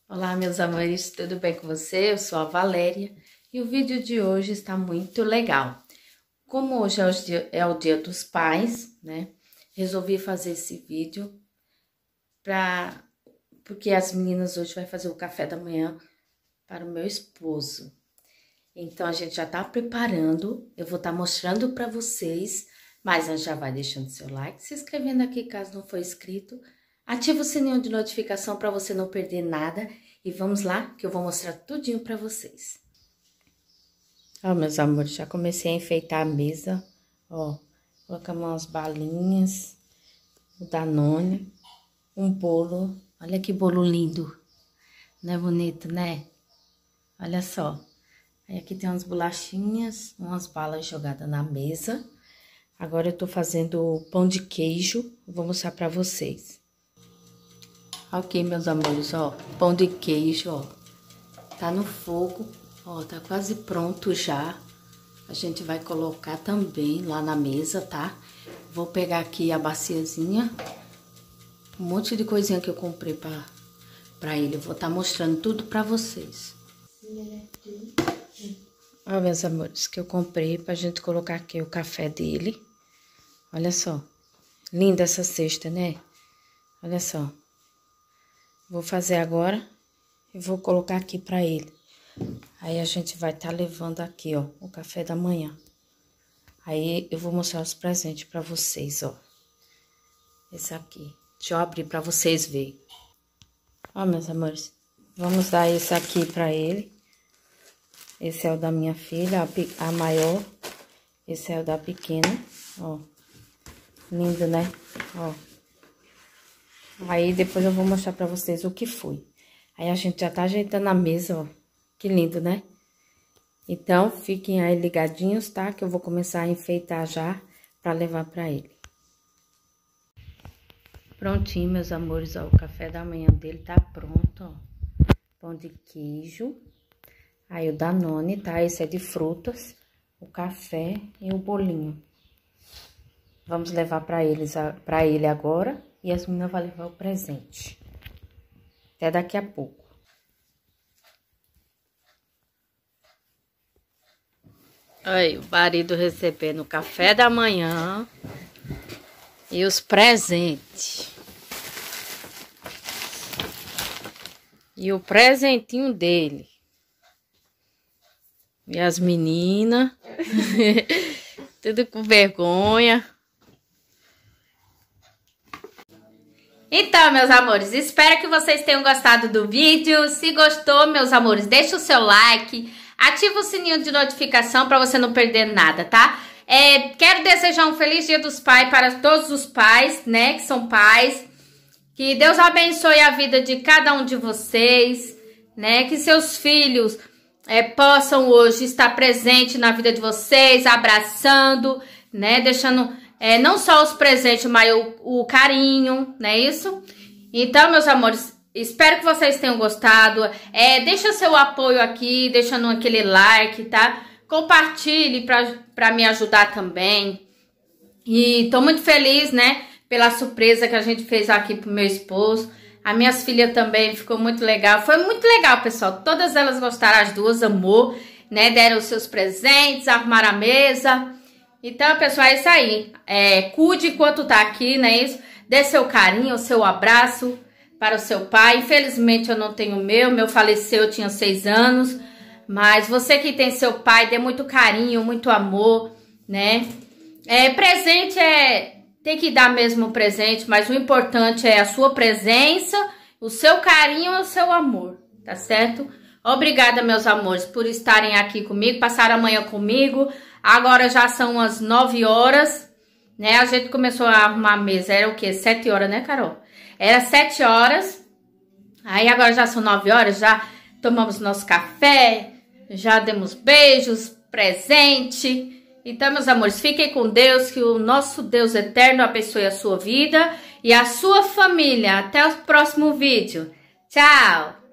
Olá, meus amores, tudo bem com você? Eu sou a Valéria e o vídeo de hoje está muito legal. Como hoje é o dia dos pais, né? Resolvi fazer esse vídeo porque as meninas hoje vai fazer o café da manhã para o meu esposo. Então, a gente já tá preparando, eu vou estar mostrando para vocês, mas já vai deixando seu like, se inscrevendo aqui caso não for inscrito. Ativa o sininho de notificação para você não perder nada. E vamos lá, que eu vou mostrar tudinho para vocês. Ó, meus amores, já comecei a enfeitar a mesa. Ó, colocamos umas balinhas, o Danone, um bolo. Olha que bolo lindo. Não é bonito, né? Olha só. Aí aqui tem umas bolachinhas, umas balas jogadas na mesa. Agora eu tô fazendo pão de queijo. Vou mostrar para vocês. Ok, meus amores, ó, pão de queijo, ó, tá no fogo, ó, tá quase pronto já. A gente vai colocar também lá na mesa, tá? Vou pegar aqui a baciazinha, um monte de coisinha que eu comprei pra ele. Eu vou estar mostrando tudo pra vocês. Ó, meus amores, que eu comprei pra gente colocar aqui o café dele. Olha só, linda essa cesta, né? Olha só. Vou fazer agora e vou colocar aqui pra ele. Aí a gente vai estar levando aqui, ó, o café da manhã. Aí eu vou mostrar os presentes pra vocês, ó. Esse aqui. Deixa eu abrir pra vocês verem. Ó, meus amores, vamos dar esse aqui pra ele. Esse é o da minha filha, a maior. Esse é o da pequena, ó. Lindo, né? Ó. Aí, depois eu vou mostrar pra vocês o que foi. Aí, a gente já tá ajeitando a mesa, ó. Que lindo, né? Então, fiquem aí ligadinhos, tá? Que eu vou começar a enfeitar já pra levar pra ele. Prontinho, meus amores, ó. O café da manhã dele tá pronto, ó. Pão de queijo. Aí, o Danone, tá? Esse é de frutas. O café e o bolinho. Vamos levar pra ele agora. E as meninas vão levar o presente. Até daqui a pouco. Aí, o marido recebendo o café da manhã. E os presentes. E o presentinho dele. E as meninas. Tudo com vergonha. Então, meus amores, espero que vocês tenham gostado do vídeo. Se gostou, meus amores, deixa o seu like, ativa o sininho de notificação para você não perder nada, tá? Quero desejar um feliz Dia dos Pais para todos os pais, né, que são pais. Que Deus abençoe a vida de cada um de vocês, né? Que seus filhos possam hoje estar presentes na vida de vocês, abraçando, né, deixando... não só os presentes, mas o carinho, não é isso? Então, meus amores, espero que vocês tenham gostado. Deixa seu apoio aqui, deixando aquele like, tá? Compartilhe pra me ajudar também. E tô muito feliz, né? Pela surpresa que a gente fez aqui pro meu esposo. As minhas filhas também, ficou muito legal. Foi muito legal, pessoal. Todas elas gostaram, as duas, amor, né? Deram os seus presentes, arrumaram a mesa. Então, pessoal, é isso aí. Cuide enquanto tá aqui, não é isso? Dê seu carinho, seu abraço para o seu pai. Infelizmente, eu não tenho o meu faleceu, eu tinha 6 anos. Mas você que tem seu pai, dê muito carinho, muito amor, né? Presente tem que dar mesmo presente, mas o importante é a sua presença, o seu carinho e o seu amor, tá certo? Obrigada, meus amores, por estarem aqui comigo, passaram a manhã comigo. Agora já são as 9 horas, né? A gente começou a arrumar a mesa, era o quê? 7 horas, né, Carol? Era 7 horas, aí agora já são 9 horas, já tomamos nosso café, já demos beijos, presente. Então, meus amores, fiquem com Deus, que o nosso Deus eterno abençoe a sua vida e a sua família. Até o próximo vídeo. Tchau!